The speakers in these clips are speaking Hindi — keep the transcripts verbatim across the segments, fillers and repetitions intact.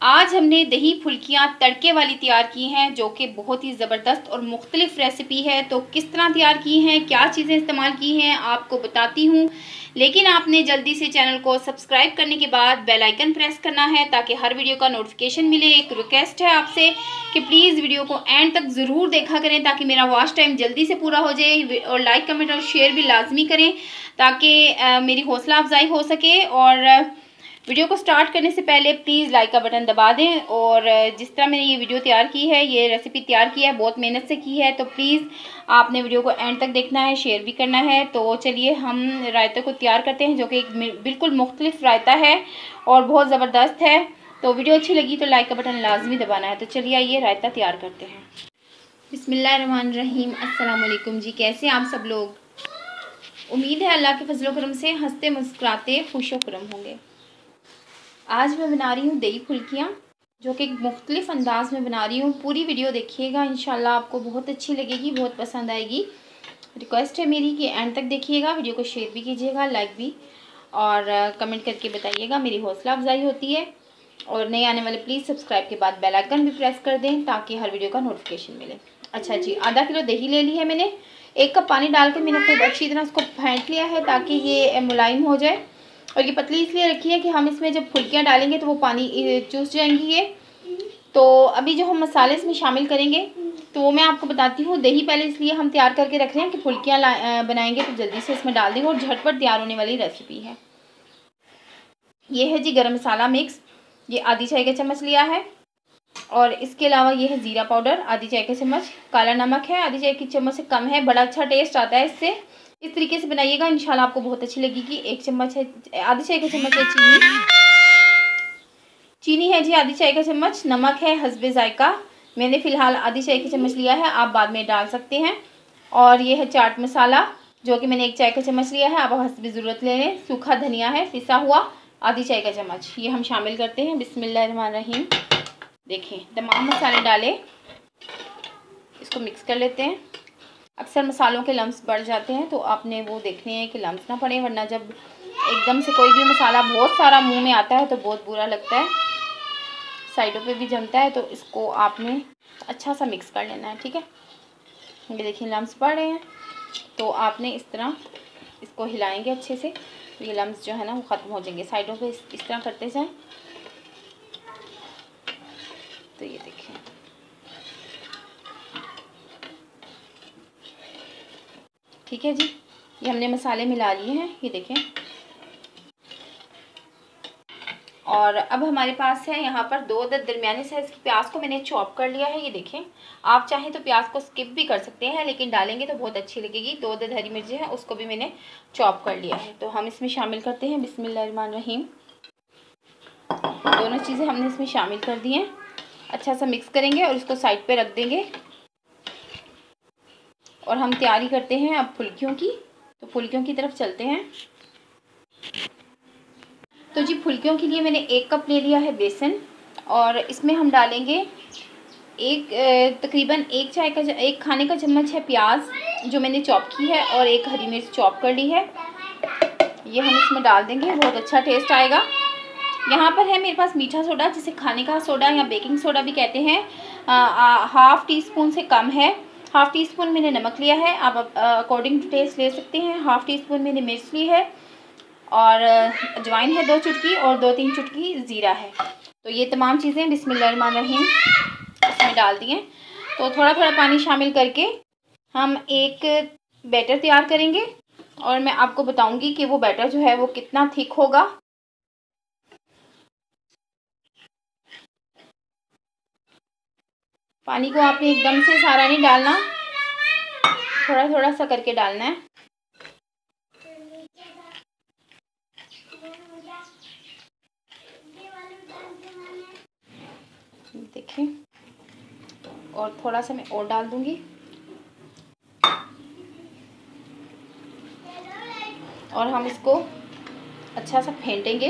आज हमने दही फुल्कियाँ तड़के वाली तैयार की हैं जो कि बहुत ही ज़बरदस्त और मुख्तलिफ रेसिपी है। तो किस तरह तैयार की हैं, क्या चीज़ें इस्तेमाल की हैं, आपको बताती हूँ। लेकिन आपने जल्दी से चैनल को सब्सक्राइब करने के बाद बेल आइकन प्रेस करना है ताकि हर वीडियो का नोटिफिकेशन मिले। एक रिक्वेस्ट है आपसे कि प्लीज़ वीडियो को एंड तक ज़रूर देखा करें ताकि मेरा वॉच टाइम जल्दी से पूरा हो जाए। और लाइक कमेंट और शेयर भी लाजमी करें ताकि मेरी हौसला अफजाई हो सके। और वीडियो को स्टार्ट करने से पहले प्लीज़ लाइक का बटन दबा दें। और जिस तरह मैंने ये वीडियो तैयार की है, ये रेसिपी तैयार की है, बहुत मेहनत से की है, तो प्लीज़ आपने वीडियो को एंड तक देखना है, शेयर भी करना है। तो चलिए हम रायते को तैयार करते हैं जो कि एक बिल्कुल मुख्तलिफ रायता है और बहुत ज़बरदस्त है। तो वीडियो अच्छी लगी तो लाइक का बटन लाजमी दबाना है। तो चलिए आइए रायता तैयार करते हैं। बिस्मिल्लाहिर्रहमानिर्रहीम। अस्सलाम वालेकुम जी, कैसे आप सब लोग? उम्मीद है अल्लाह के फजलो करम से हंसते मुस्कुराते खुशो करम होंगे। आज मैं बना रही हूँ दही फुल्कियाँ जो कि एक मुख्तलिफ अंदाज में बना रही हूँ। पूरी वीडियो देखिएगा, इंशाल्लाह आपको बहुत अच्छी लगेगी, बहुत पसंद आएगी। रिक्वेस्ट है मेरी कि एंड तक देखिएगा, वीडियो को शेयर भी कीजिएगा, लाइक भी और कमेंट करके बताइएगा, मेरी हौसला अफजाई होती है। और नए आने वाले प्लीज़ सब्सक्राइब के बाद बेल आइकन भी प्रेस कर दें ताकि हर वीडियो का नोटिफिकेशन मिले। अच्छा जी, आधा किलो दही ले ली है मैंने। एक कप पानी डाल कर मैंने खूब अच्छी तरह इसको फेंट लिया है ताकि ये मुलायम हो जाए। और ये पतली इसलिए रखी है कि हम इसमें जब फुल्कियाँ डालेंगे तो वो पानी चूस जाएंगी ये। तो अभी जो हम मसाले इसमें शामिल करेंगे तो वो मैं आपको बताती हूँ। दही पहले इसलिए हम तैयार करके रख रहे हैं कि फुल्कियाँ बनाएंगे तो जल्दी से इसमें डाल देंगे और झटपट तैयार होने वाली रेसिपी है। ये है जी गरम मसाला मिक्स, ये आधी चाय का चम्मच लिया है। और इसके अलावा ये है ज़ीरा पाउडर आधी चाय का चम्मच। काला नमक है आधी चाय की चम्मच से कम है, बड़ा अच्छा टेस्ट आता है इससे। इस तरीके से बनाइएगा, इंशाल्लाह आपको बहुत अच्छी लगेगी। एक चम्मच है आधी चाय का चम्मच है चीनी चीनी है जी आधी चाय का चम्मच। नमक है हस्बे जायका, मैंने फ़िलहाल आधी चाय की चम्मच लिया है, आप बाद में डाल सकते हैं। और ये है चाट मसाला जो कि मैंने एक चाय का चम्मच लिया है, आप हस्बे ज़रूरत ले लें। सूखा धनिया है पिसा हुआ आधी चाय का चम्मच, ये हम शामिल करते हैं। बिस्मिल्लाहिर्रहमानिर्रहीम। देखिए तमाम मसाले डाले, इसको मिक्स कर लेते हैं। अक्सर मसालों के लम्स बढ़ जाते हैं तो आपने वो देखने हैं कि लम्स ना पड़े, वरना जब एकदम से कोई भी मसाला बहुत सारा मुंह में आता है तो बहुत बुरा लगता है, साइडों पे भी जमता है। तो इसको आपने अच्छा सा मिक्स कर लेना है, ठीक है। ये देखिए लम्स पड़ रहे हैं तो आपने इस तरह इसको हिलाएंगे अच्छे से, तो ये लम्स जो है ना वो ख़त्म हो जाएंगे। साइडों पे इस, इस तरह करते जाएं। तो ये देखिए ठीक है जी, ये हमने मसाले मिला लिए हैं, ये देखें। और अब हमारे पास है यहाँ पर दो दरमियाने साइज़ की प्याज को मैंने चॉप कर लिया है, ये देखें। आप चाहें तो प्याज को स्किप भी कर सकते हैं लेकिन डालेंगे तो बहुत अच्छी लगेगी। दो दर हरी मिर्ची है उसको भी मैंने चॉप कर लिया है, तो हम इसमें शामिल करते हैं। बिस्मिल्लाहिर्रहमानिर्रहीम। दोनों चीज़ें हमने इसमें शामिल कर दी हैं। अच्छा सा मिक्स करेंगे और इसको साइड पर रख देंगे। और हम तैयारी करते हैं अब फुल्कियों की, तो फुल्कियों की तरफ चलते हैं। तो जी फुल्कियों के लिए मैंने एक कप ले लिया है बेसन और इसमें हम डालेंगे एक तकरीबन एक चाय का एक खाने का चम्मच है प्याज जो मैंने चॉप की है और एक हरी मिर्च चॉप कर ली है, ये हम इसमें डाल देंगे, बहुत अच्छा टेस्ट आएगा। यहाँ पर है मेरे पास मीठा सोडा जिसे खाने का सोडा या बेकिंग सोडा भी कहते हैं, हाफ़ टी स्पून से कम है। हाफ़ टी स्पून मैंने नमक लिया है, आप अकॉर्डिंग टू टेस्ट ले सकते हैं। हाफ़ टी स्पून मैंने मिर्च ली है और अजवाइन है दो चुटकी और दो तीन चुटकी ज़ीरा है। तो ये तमाम चीज़ें बिस्मिल्लाहिर्रहमानिर्रहीम इसमें डाल दिए। तो थोड़ा थोड़ा पानी शामिल करके हम एक बैटर तैयार करेंगे और मैं आपको बताऊंगी कि वो बैटर जो है वो कितना थिक होगा। पानी को आपने एकदम से सारा नहीं डालना, थोड़ा थोड़ा सा करके डालना है। देखिए और थोड़ा सा मैं और डाल दूंगी और हम इसको अच्छा सा फेंटेंगे।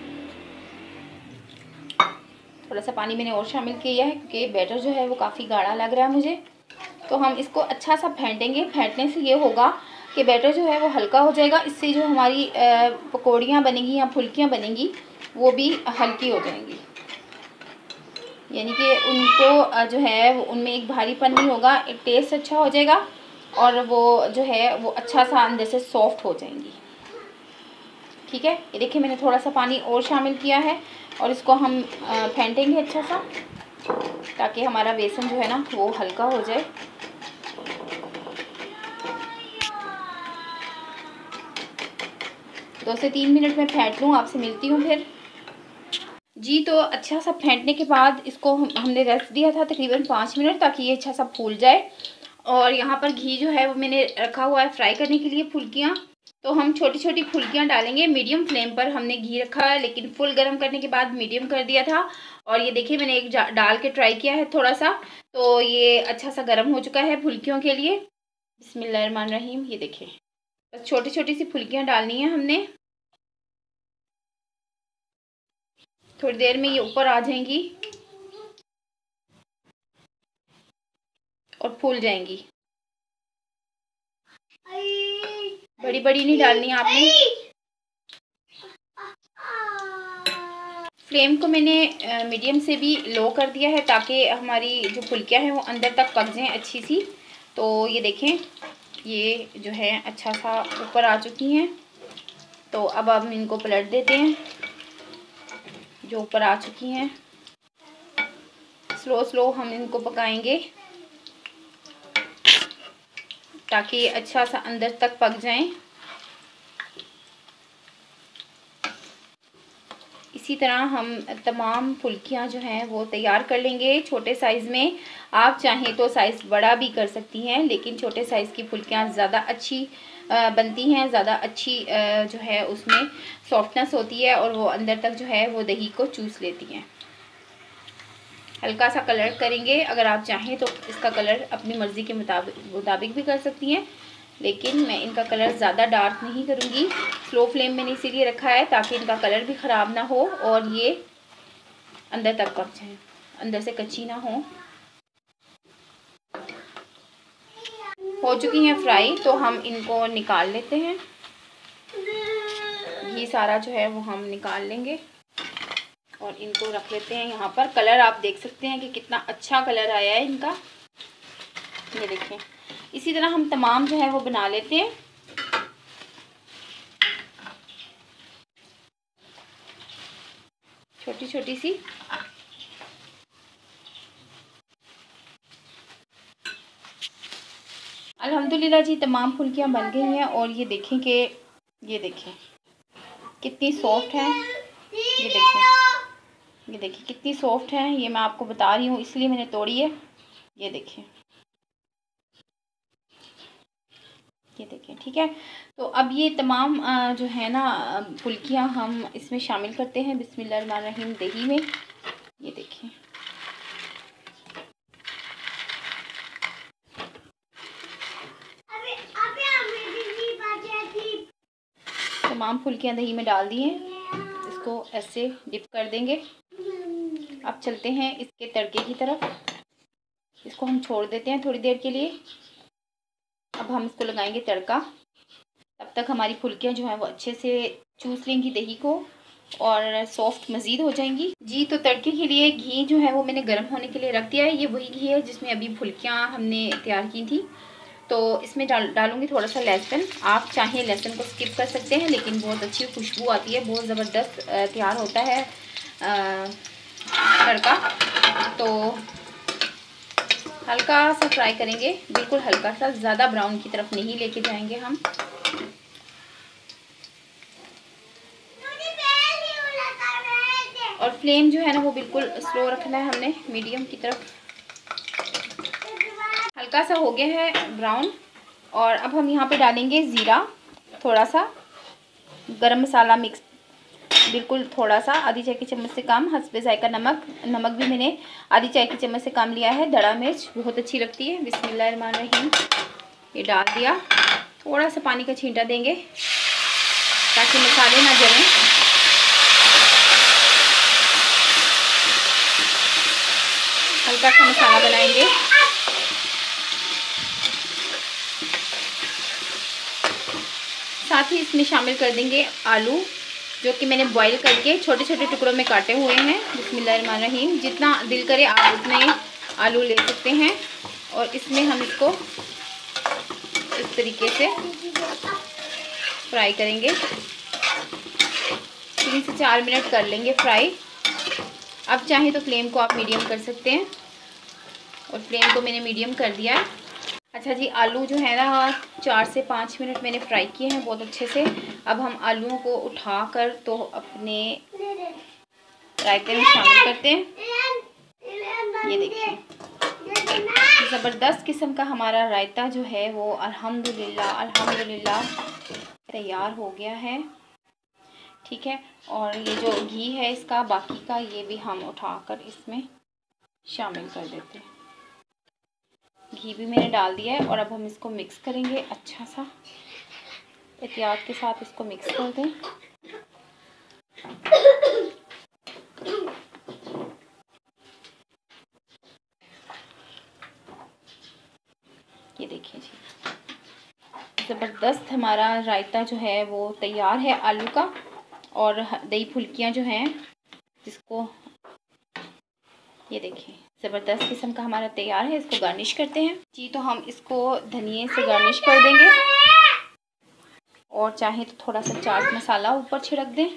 थोड़ा सा पानी मैंने और शामिल किया है क्योंकि बैटर जो है वो काफ़ी गाढ़ा लग रहा है मुझे। तो हम इसको अच्छा सा फेंटेंगे। फेंटने से ये होगा कि बैटर जो है वो हल्का हो जाएगा, इससे जो हमारी पकौड़ियाँ बनेंगी या फुल्कियाँ बनेंगी वो भी हल्की हो जाएंगी। यानी कि उनको जो है वो उनमें एक भारीपन नहीं होगा, एक टेस्ट अच्छा हो जाएगा और वो जो है वो अच्छा सा अंदर से सॉफ्ट हो जाएंगी। ठीक है, ये देखिए मैंने थोड़ा सा पानी और शामिल किया है और इसको हम फेंटेंगे अच्छा सा, ताकि हमारा बेसन जो है ना वो हल्का हो जाए। दो से तीन मिनट में फेंट लूँ, आपसे मिलती हूँ फिर। जी तो अच्छा सा फेंटने के बाद इसको हम हमने रेस्ट दिया था तकरीबन पाँच मिनट, ताकि ये अच्छा सा फूल जाए। और यहाँ पर घी जो है वो मैंने रखा हुआ है फ्राई करने के लिए फुल्कियाँ। तो हम छोटी छोटी फुल्कियाँ डालेंगे, मीडियम फ्लेम पर हमने घी रखा है, लेकिन फुल गर्म करने के बाद मीडियम कर दिया था। और ये देखिए मैंने एक डाल के ट्राई किया है थोड़ा सा, तो ये अच्छा सा गर्म हो चुका है फुल्कियों के लिए। बिस्मिल्लाहिर्रहमानिर्रहीम। ये देखिए बस छोटी छोटी सी फुल्कियाँ डालनी है हमने। थोड़ी देर में ये ऊपर आ जाएंगी और फूल जाएंगी। बड़ी बड़ी नहीं डालनी है आपने। फ्लेम को मैंने मीडियम से भी लो कर दिया है, ताकि हमारी जो फुल्कियाँ हैं वो अंदर तक पक जाएं अच्छी सी। तो ये देखें ये जो है अच्छा सा ऊपर आ चुकी हैं। तो अब हम इनको पलट देते हैं, जो ऊपर आ चुकी हैं। स्लो स्लो हम इनको पकाएंगे ताकि ये अच्छा सा अंदर तक पक जाएं। इसी तरह हम तमाम फुल्कियां जो हैं वो तैयार कर लेंगे छोटे साइज़ में। आप चाहें तो साइज़ बड़ा भी कर सकती हैं, लेकिन छोटे साइज़ की फुल्कियां ज़्यादा अच्छी बनती हैं, ज़्यादा अच्छी जो है उसमें सॉफ्टनेस होती है और वो अंदर तक जो है वो दही को चूस लेती हैं। हल्का सा कलर करेंगे, अगर आप चाहें तो इसका कलर अपनी मर्ज़ी के मुताबिक मुताबिक भी कर सकती हैं, लेकिन मैं इनका कलर ज़्यादा डार्क नहीं करूँगी। स्लो फ्लेम मैंने इसीलिए रखा है ताकि इनका कलर भी ख़राब ना हो और ये अंदर तक पक जाए, अंदर से कच्ची ना हो। हो चुकी हैं फ्राई, तो हम इनको निकाल लेते हैं। घी सारा जो है वो हम निकाल लेंगे और इनको रख लेते हैं यहाँ पर। कलर आप देख सकते हैं कि कितना अच्छा कलर आया है इनका, ये देखें। इसी तरह हम तमाम जो है वो बना लेते हैं। छोटी छोटी सी अल्हम्दुलिल्लाह जी तमाम फुल्कियाँ बन गई हैं। और ये देखें कि ये देखें कितनी सॉफ्ट है, ये देखें ये देखिए कितनी सॉफ्ट है। ये मैं आपको बता रही हूँ इसलिए मैंने तोड़ी है। ये देखें ये देखें ठीक है। तो अब ये तमाम जो है ना फुल्कियाँ हम इसमें शामिल करते हैं बिस्मिल्लाहिर्रहमानिर्रहीम दही में। ये देखें तमाम फुल्कियाँ दही में डाल दी हैं, इसको ऐसे डिप कर देंगे। अब चलते हैं इसके तड़के की तरफ, इसको हम छोड़ देते हैं थोड़ी देर के लिए। अब हम इसको लगाएंगे तड़का। तब तक हमारी फुल्कियाँ जो हैं वो अच्छे से चूस लेंगी दही को और सॉफ्ट मज़ीद हो जाएंगी। जी तो तड़के के लिए घी जो है वो मैंने गर्म होने के लिए रख दिया है। ये वही घी है जिसमें अभी फुल्कियाँ हमने तैयार की थी। तो इसमें डाल डालूँगी थोड़ा सा लहसुन। आप चाहें लहसुन को स्किप कर सकते हैं, लेकिन बहुत अच्छी खुशबू आती है, बहुत ज़बरदस्त तैयार होता है तड़का। तो हल्का सा फ्राई करेंगे, बिल्कुल हल्का सा, ज़्यादा ब्राउन की तरफ नहीं लेके जाएंगे हम। और फ्लेम जो है ना वो बिल्कुल स्लो रखना है हमने, मीडियम की तरफ। हल्का सा हो गया है ब्राउन। और अब हम यहाँ पे डालेंगे ज़ीरा, थोड़ा सा गरम मसाला मिक्स, बिल्कुल थोड़ा सा, आधी चाय की चम्मच से कम। हस्बे जायका नमक, नमक भी मैंने आधी चाय की चम्मच से कम लिया है। धड़ा मिर्च बहुत अच्छी लगती है। बिस्मिल्लाहिर्रहमानिर्रहीम ये डाल दिया। थोड़ा सा पानी का छींटा देंगे ताकि मसाले ना जलें। हल्का सा मसाला बनाएंगे। साथ ही इसमें शामिल कर देंगे आलू, जो कि मैंने बॉईल करके छोटे छोटे टुकड़ों में काटे हुए हैं। बिस्मिल्लाहिर्रहमानिर्रहीम। जितना दिल करे आप उतने आलू ले सकते हैं और इसमें हम इसको इस तरीके से फ्राई करेंगे। तीन से चार मिनट कर लेंगे फ्राई। अब चाहे तो फ्लेम को आप मीडियम कर सकते हैं और फ्लेम को मैंने मीडियम कर दिया है। अच्छा जी, आलू जो है ना चार से पाँच मिनट मैंने फ्राई किए हैं बहुत अच्छे से। अब हम आलूओं को उठाकर तो अपने रायते में शामिल करते हैं। ये देखिए ज़बरदस्त किस्म का हमारा रायता जो है वो अल्हम्दुलिल्लाह अल्हम्दुलिल्लाह तैयार हो गया है। ठीक है, और ये जो घी है इसका बाकी का ये भी हम उठाकर इसमें शामिल कर देते हैं। घी भी मैंने डाल दिया है और अब हम इसको मिक्स करेंगे अच्छा सा। एहतियात के साथ इसको मिक्स कर दें। ये देखिए जी ज़बरदस्त हमारा रायता जो है वो तैयार है आलू का। और दही फुल्कियाँ जो हैं जिसको ये देखिए ज़बरदस्त किस्म का हमारा तैयार है। इसको गार्निश करते हैं जी। तो हम इसको धनिए से गार्निश कर देंगे और चाहे तो थोड़ा सा चाट मसाला ऊपर छिड़क दें,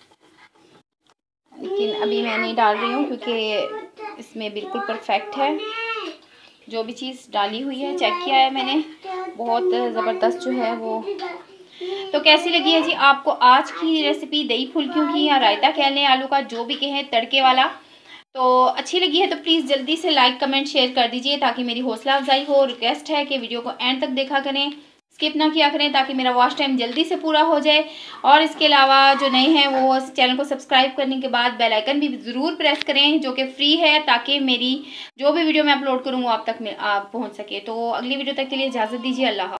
लेकिन अभी मैं नहीं डाल रही हूँ क्योंकि इसमें बिल्कुल परफेक्ट है। जो भी चीज़ डाली हुई है चेक किया है मैंने, बहुत ज़बरदस्त जो है वो। तो कैसी लगी है जी आपको आज की रेसिपी दही फुल्कियों की, या रायता कह लें आलू का, जो भी कहें, तड़के वाला। तो अच्छी लगी है तो प्लीज़ जल्दी से लाइक कमेंट शेयर कर दीजिए ताकि मेरी हौसला अफजाई हो। रिक्वेस्ट है कि वीडियो को एंड तक देखा करें, स्किप ना किया करें ताकि मेरा वॉच टाइम जल्दी से पूरा हो जाए। और इसके अलावा जो नए हैं वो चैनल को सब्सक्राइब करने के बाद बेल आइकन भी ज़रूर प्रेस करें जो कि फ्री है, ताकि मेरी जो भी वीडियो मैं अपलोड करूँ वो आप तक आप पहुँच सके। तो अगली वीडियो तक के लिए इजाज़त दीजिए। अल्लाह।